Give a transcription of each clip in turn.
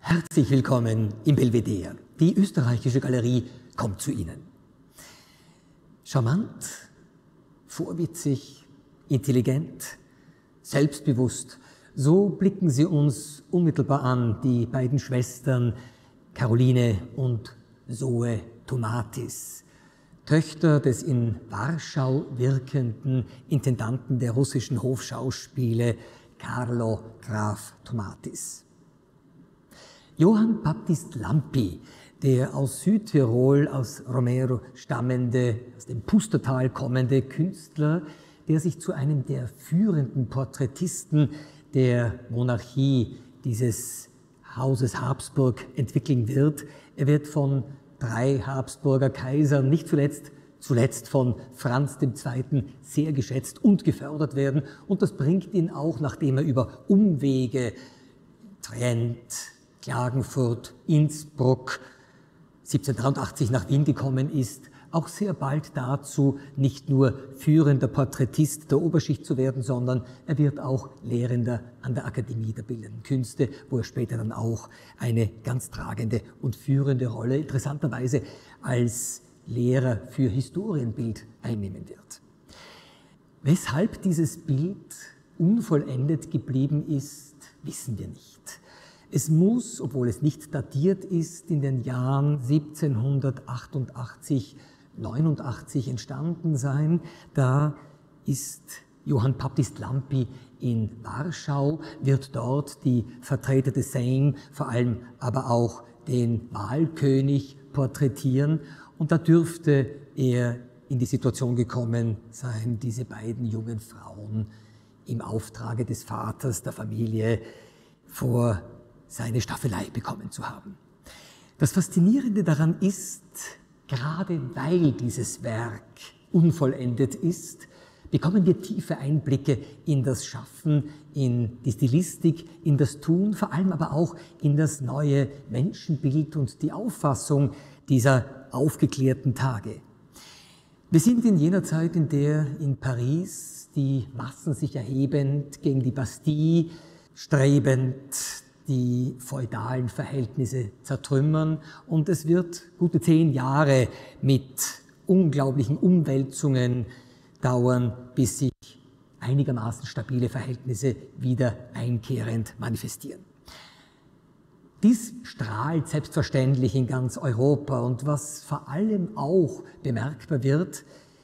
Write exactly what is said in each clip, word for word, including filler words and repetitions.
Herzlich willkommen im Belvedere. Die österreichische Galerie kommt zu Ihnen. Charmant, vorwitzig, intelligent, selbstbewusst, so blicken sie uns unmittelbar an, die beiden Schwestern Caroline und Zoe Tomatis, Töchter des in Warschau wirkenden Intendanten der russischen Hofschauspiele Carlo Graf Tomatis. Johann Baptist Lampi, der aus Südtirol, aus Romero stammende, aus dem Pustertal kommende Künstler, der sich zu einem der führenden Porträtisten der Monarchie dieses Hauses Habsburg entwickeln wird. Er wird von drei Habsburger Kaisern, nicht zuletzt, zuletzt von Franz der Zweite sehr geschätzt und gefördert werden. Und das bringt ihn auch, nachdem er über Umwege Trient, Klagenfurt, Innsbruck siebzehnhundertdreiundachtzig nach Wien gekommen ist, auch sehr bald dazu, nicht nur führender Porträtist der Oberschicht zu werden, sondern er wird auch Lehrender an der Akademie der Bildenden Künste, wo er später dann auch eine ganz tragende und führende Rolle, interessanterweise als Lehrer für Historienbild einnehmen wird. Weshalb dieses Bild unvollendet geblieben ist, wissen wir nicht. Es muss, obwohl es nicht datiert ist, in den Jahren siebzehnhundertachtundachtzig, neunundachtzig entstanden sein. Da ist Johann Baptist Lampi in Warschau, wird dort die Vertreter des Sejm, vor allem aber auch den Wahlkönig porträtieren. Und da dürfte er in die Situation gekommen sein, diese beiden jungen Frauen im Auftrage des Vaters der Familie vor seine Staffelei bekommen zu haben. Das Faszinierende daran ist, gerade weil dieses Werk unvollendet ist, bekommen wir tiefe Einblicke in das Schaffen, in die Stilistik, in das Tun, vor allem aber auch in das neue Menschenbild und die Auffassung dieser aufgeklärten Tage. Wir sind in jener Zeit, in der in Paris die Massen sich erhebend gegen die Bastille, strebend die feudalen Verhältnisse zertrümmern, und es wird gute zehn Jahre mit unglaublichen Umwälzungen dauern, bis sich einigermaßen stabile Verhältnisse wieder einkehrend manifestieren. Dies strahlt selbstverständlich in ganz Europa, und was vor allem auch bemerkbar wird,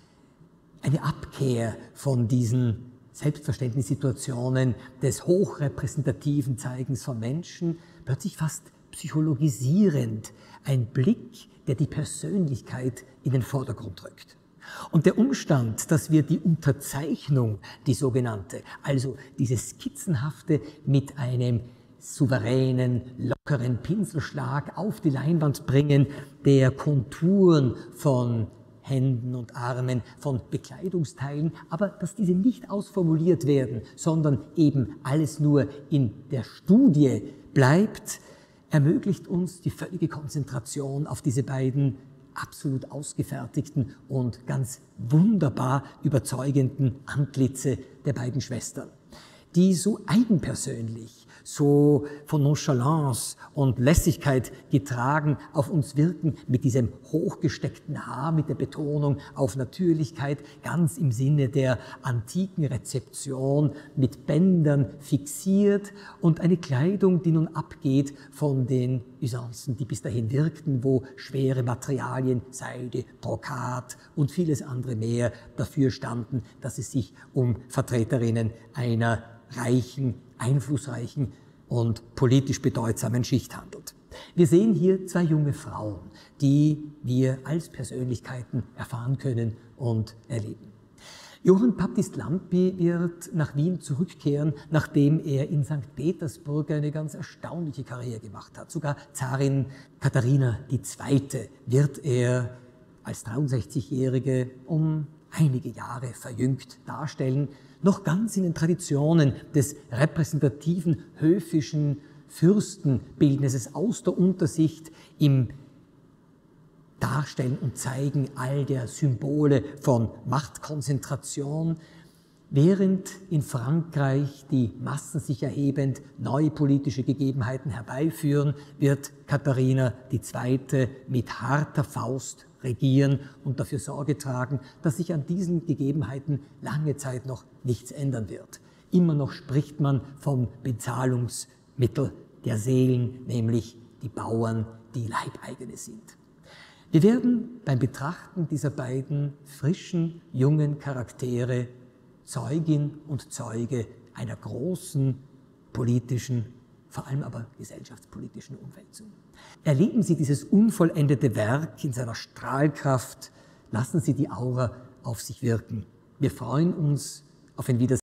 eine Abkehr von diesen Selbstverständnissituationen des hochrepräsentativen Zeigens von Menschen, plötzlich fast psychologisierend, ein Blick, der die Persönlichkeit in den Vordergrund rückt. Und der Umstand, dass wir die Unterzeichnung, die sogenannte, also dieses Skizzenhafte mit einem souveränen, lockeren Pinselschlag auf die Leinwand bringen, der Konturen von Händen und Armen, von Bekleidungsteilen, aber dass diese nicht ausformuliert werden, sondern eben alles nur in der Studie bleibt, ermöglicht uns die völlige Konzentration auf diese beiden absolut ausgefertigten und ganz wunderbar überzeugenden Antlitze der beiden Schwestern, die so eigenpersönlich, so von Nonchalance und Lässigkeit getragen auf uns wirken, mit diesem hochgesteckten Haar, mit der Betonung auf Natürlichkeit, ganz im Sinne der antiken Rezeption, mit Bändern fixiert, und eine Kleidung, die nun abgeht von den Usancen, die bis dahin wirkten, wo schwere Materialien, Seide, Brokat und vieles andere mehr dafür standen, dass es sich um Vertreterinnen einer reichen, einflussreichen und politisch bedeutsamen Schicht handelt. Wir sehen hier zwei junge Frauen, die wir als Persönlichkeiten erfahren können und erleben. Johann Baptist Lampi wird nach Wien zurückkehren, nachdem er in Sankt Petersburg eine ganz erstaunliche Karriere gemacht hat. Sogar Zarin Katharina die Zweite wird er als dreiundsechzigjährige um einige Jahre verjüngt darstellen, noch ganz in den Traditionen des repräsentativen höfischen Fürstenbildnisses aus der Untersicht im Darstellen und Zeigen all der Symbole von Machtkonzentration, Während in Frankreich die Massen sich erhebend neue politische Gegebenheiten herbeiführen, wird Katharina die Zweite mit harter Faust regieren und dafür Sorge tragen, dass sich an diesen Gegebenheiten lange Zeit noch nichts ändern wird. Immer noch spricht man vom Bezahlungsmittel der Seelen, nämlich die Bauern, die Leibeigene sind. Wir werden beim Betrachten dieser beiden frischen, jungen Charaktere Zeugin und Zeuge einer großen politischen, vor allem aber gesellschaftspolitischen Umwälzung. Erleben Sie dieses unvollendete Werk in seiner Strahlkraft, lassen Sie die Aura auf sich wirken. Wir freuen uns auf ein Wiedersehen.